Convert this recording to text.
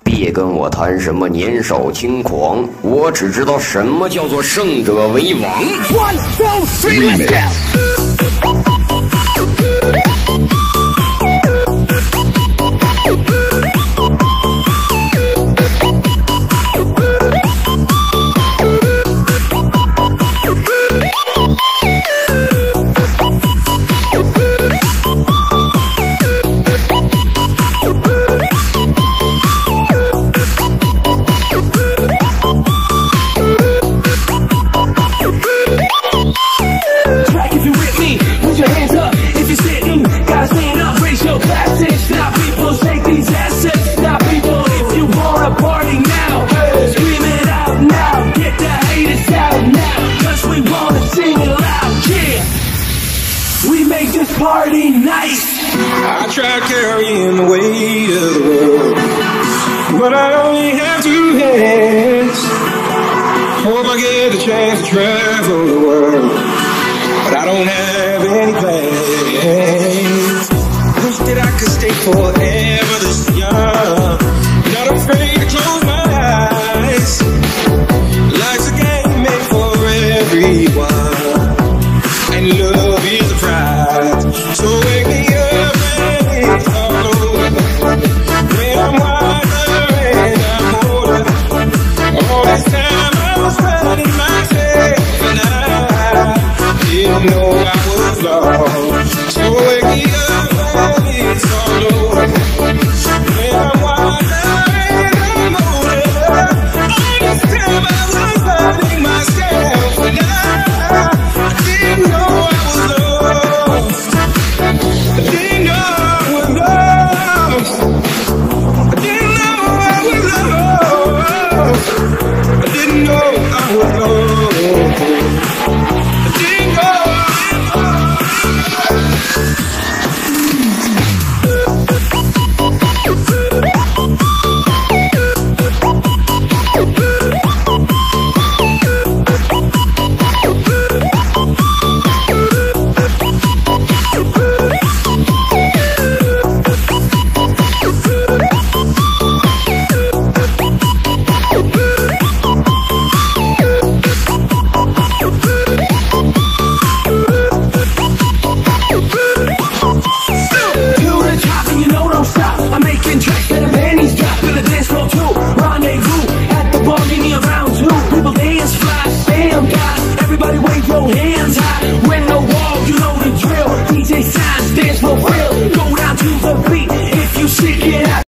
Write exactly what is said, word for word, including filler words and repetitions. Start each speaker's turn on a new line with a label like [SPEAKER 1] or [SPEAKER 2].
[SPEAKER 1] 别跟我谈什么年少轻狂，我只知道什么叫做胜者为王。One, two, three, let's go!
[SPEAKER 2] Party night. I tried carrying the weight of the world, but I only have two hands. Hope I get a chance to travel the world, but I don't have any plans. Wish that I could stay forever this young.